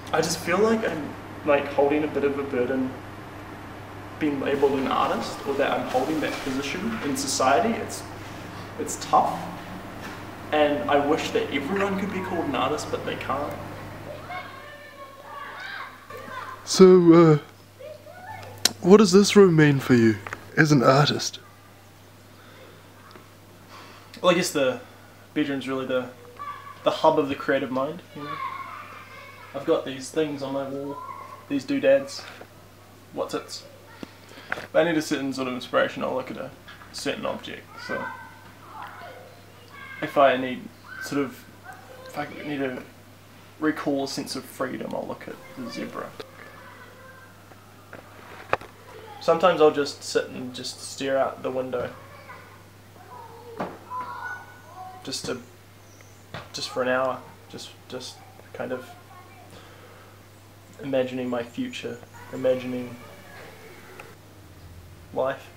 I just feel like I'm like holding a bit of a burden being labelled an artist, or that I'm holding that position in society. It's tough, and I wish that everyone could be called an artist, but they can't. So, what does this room mean for you as an artist? Well, I guess the bedroom's really the hub of the creative mind, you know. I've got these things on my wall, these doodads, what's its. But I need a certain sort of inspiration, I'll look at a certain object. So if I need to recall a sense of freedom, I'll look at the zebra. Sometimes I'll just sit and just stare out the window. Just for an hour, just kind of imagining my future, imagining life.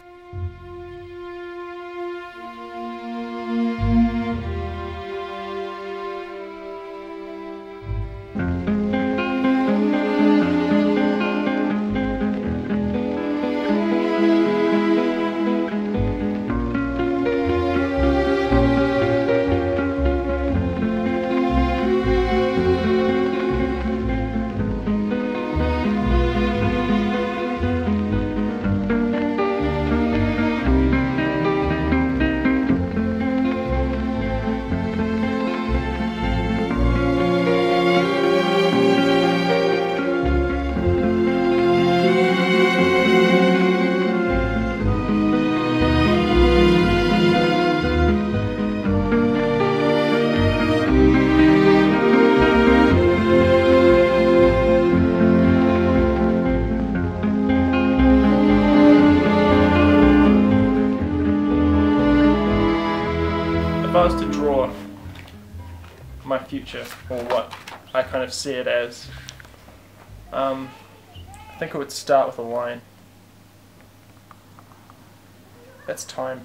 If I was to draw my future, or what I kind of see it as, I think it would start with a line. That's time.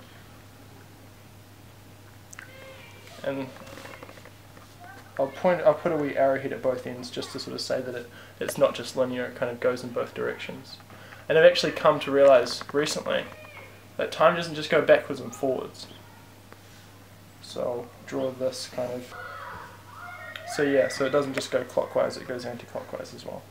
And I'll put a wee arrowhead at both ends just to sort of say that it's not just linear, it kind of goes in both directions. And I've actually come to realise recently that time doesn't just go backwards and forwards. So I'll draw this kind of, so yeah, so it doesn't just go clockwise, it goes anti-clockwise as well.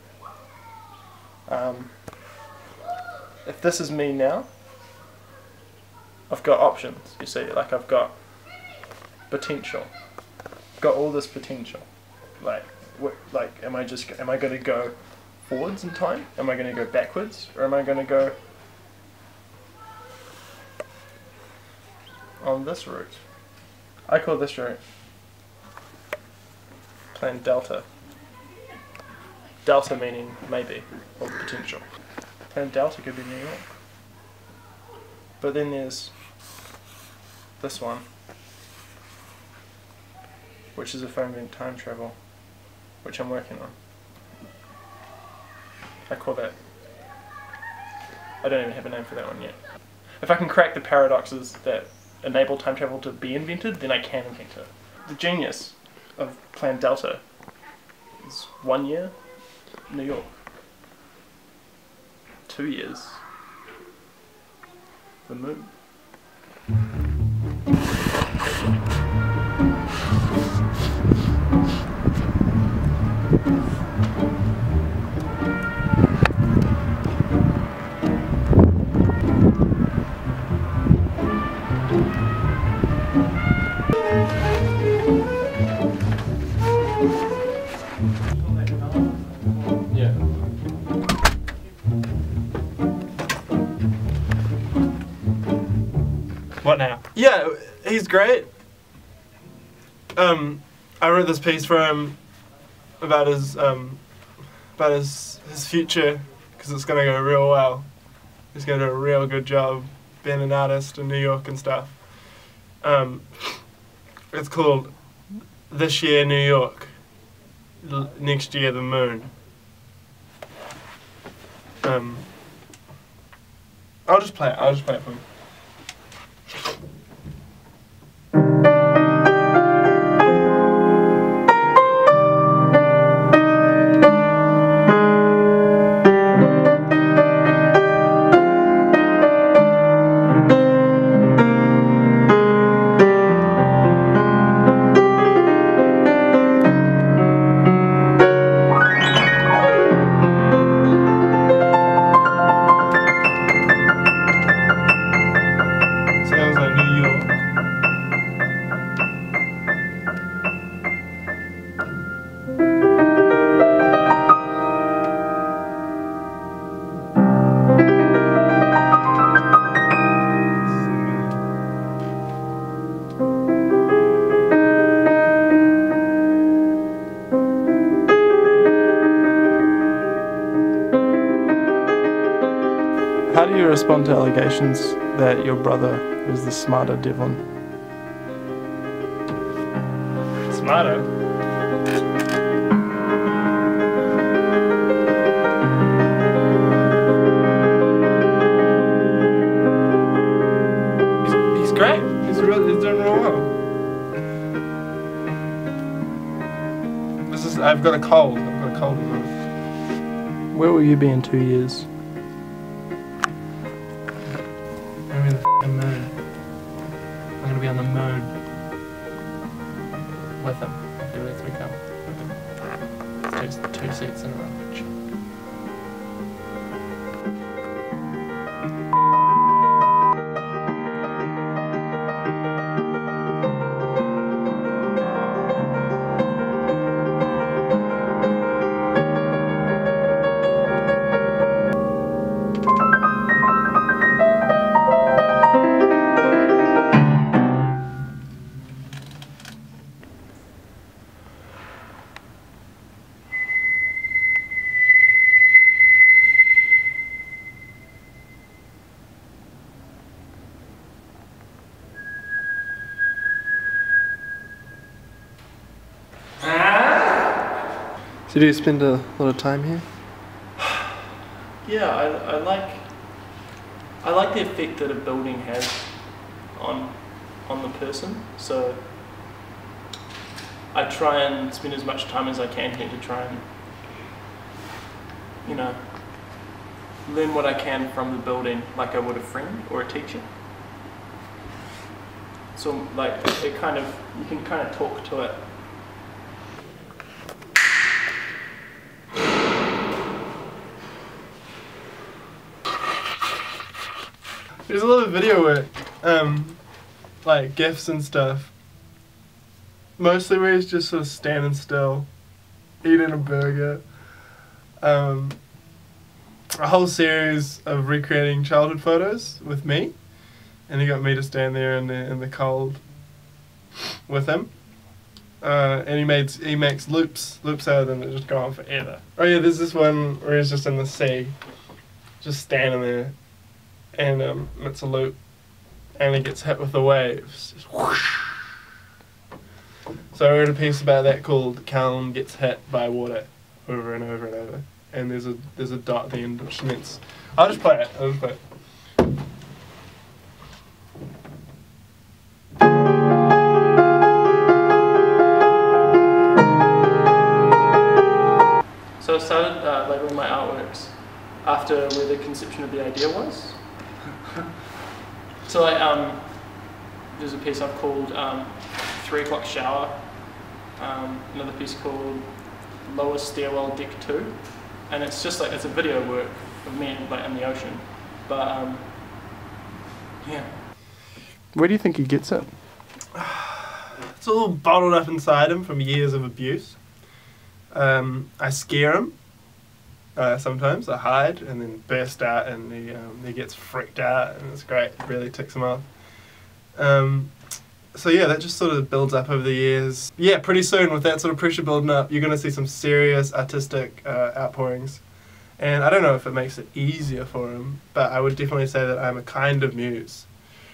If this is me now, I've got options, you see, like I've got potential, got all this potential, like am I going to go forwards in time, am I going to go backwards, or am I going to go on this route? I call this route Plan Delta. Delta meaning maybe, or potential. Plan Delta could be New York. But then there's this one, which is a foam-vent time travel, which I'm working on. I call that, I don't even have a name for that one yet. If I can crack the paradoxes that enable time travel to be invented, then I can invent it. The genius of Plan Delta is 1 year, New York. 2 years, the moon. What now? Yeah, he's great. I wrote this piece for him about his future, because it's gonna go real well. He's gonna do a real good job being an artist in New York and stuff. It's called This Year New York, Next Year the Moon. I'll just play it for him. How do you respond to allegations that your brother is the smarter Devlin? Smarter? He's great. He's doing real well. I've got a cold. I've got a cold. Where will you be in 2 years? I'm in the f***ing moon. I'm gonna be on the moon. With him. Every 3 come. It's two seats in a row. So do you spend a lot of time here? Yeah, I like the effect that a building has on the person. So I try and spend as much time as I can here to try and, you know, learn what I can from the building, like I would a friend or a teacher. So like it kind of, you can kind of talk to it. There's a lot of video work, like GIFs and stuff. Mostly where he's just sort of standing still, eating a burger. A whole series of recreating childhood photos with me, and he got me to stand there in the cold with him. And he makes loops out of them that just go on forever. Oh yeah, there's this one where he's just in the sea, just standing there. And it's a loop, and he gets hit with the waves. Just whoosh. So I wrote a piece about that called "Callum Gets Hit by Water," over and over and over. And there's a dot at the end which means I'll just play it. So I started labeling my artworks after where the conception of the idea was. So like, there's a piece I've called 3 o'clock shower, another piece called Lower Stairwell Deck 2, and it's just like, it's a video work of me like in the ocean, but yeah. Where do you think he gets it? It's all bottled up inside him from years of abuse. I scare him. Sometimes I hide and then burst out, and he gets freaked out, and it's great. It really ticks him off. So yeah, that just sort of builds up over the years. Yeah, pretty soon with that sort of pressure building up, you're going to see some serious artistic outpourings. And I don't know if it makes it easier for him, but I would definitely say that I'm a kind of muse.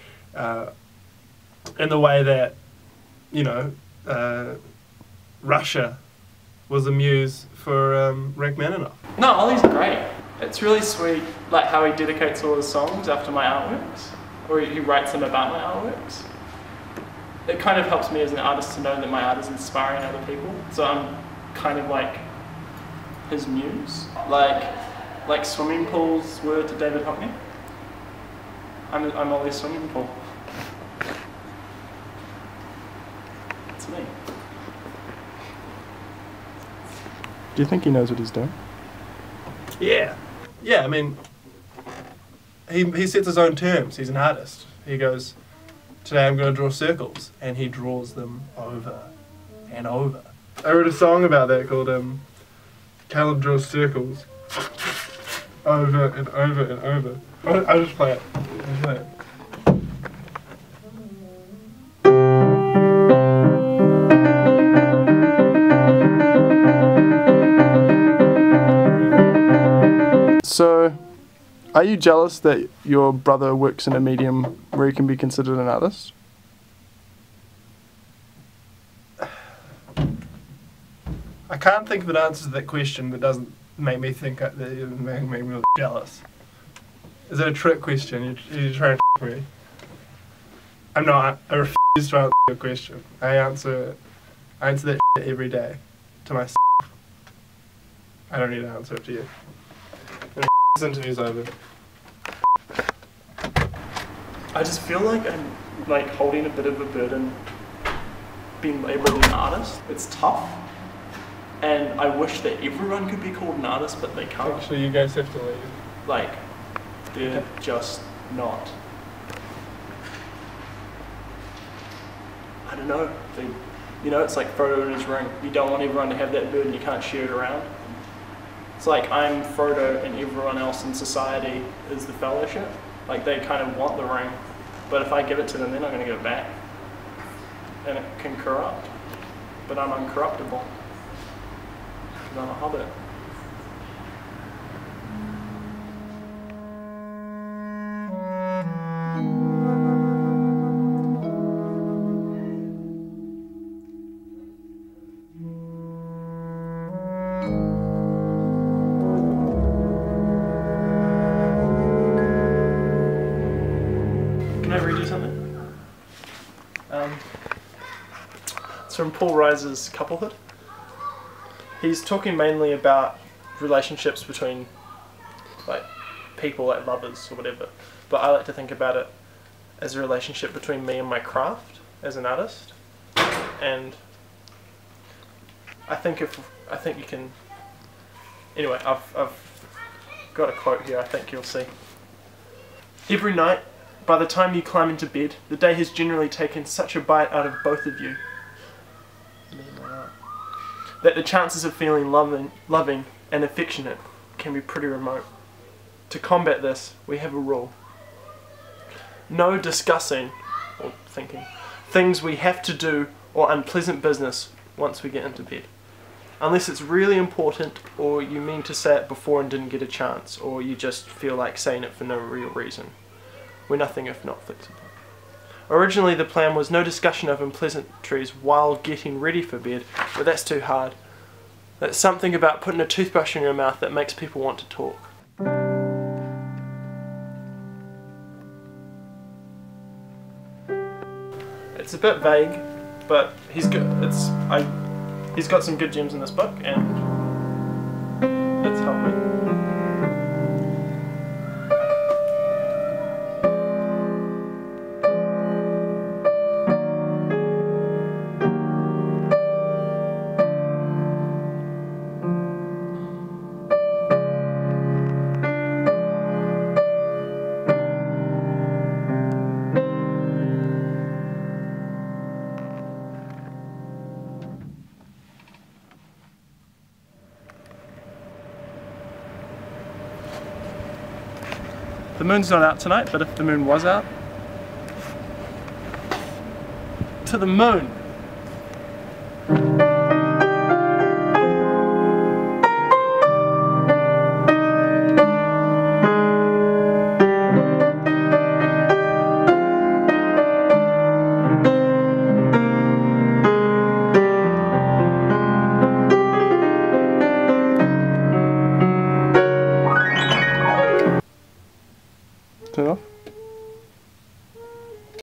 In the way that, you know, Russia was a muse for Rachmaninoff. No, Ollie's great. It's really sweet, like how he dedicates all his songs after my artworks, or he writes them about my artworks. It kind of helps me as an artist to know that my art is inspiring other people. So I'm kind of like his muse, like swimming pools were to David Hockney. I'm Ollie's swimming pool. It's me. Do you think he knows what he's doing? Yeah. Yeah, I mean, he sets his own terms. He's an artist. He goes, today I'm going to draw circles, and he draws them over and over. I wrote a song about that called Callum Draws Circles over and over and over. I'll just play it. So, Are you jealous that your brother works in a medium where he can be considered an artist? I can't think of an answer to that question that doesn't make me think that it make me jealous. Is that a trick question? You're trying to me? I'm not. I refuse to answer your question. I answer that every day to myself. I don't need to answer it to you. And this interview's over. I just feel like I'm like holding a bit of a burden being labelled an artist. It's tough. And I wish that everyone could be called an artist, but they can't. Actually, you guys have to leave. Like, they're just not. I don't know. It's like Frodo in his ring. You don't want everyone to have that burden, you can't share it around. It's like I'm Frodo and everyone else in society is the Fellowship. Like, they kind of want the ring, but if I give it to them, they're not going to give it back. And it can corrupt. But I'm uncorruptible. I'm a hobbit. Can I read you something? It's from Paul Reiser's Couplehood. He's talking mainly about relationships between like people, like lovers or whatever. But I like to think about it as a relationship between me and my craft as an artist. And I think you can. Anyway, I've got a quote here. I think you'll see. Every night, by the time you climb into bed, the day has generally taken such a bite out of both of you that the chances of feeling loving and affectionate can be pretty remote. To combat this, we have a rule. No discussing, or thinking, things we have to do or unpleasant business once we get into bed. Unless it's really important, or you mean to say it before and didn't get a chance, or you just feel like saying it for no real reason. We're nothing if not flexible. Originally the plan was no discussion of unpleasantries while getting ready for bed, but that's too hard. That's something about putting a toothbrush in your mouth that makes people want to talk. It's a bit vague, but he's good. He's got some good gems in this book, and it's helped me. The moon's not out tonight, but if the moon was out, to the moon!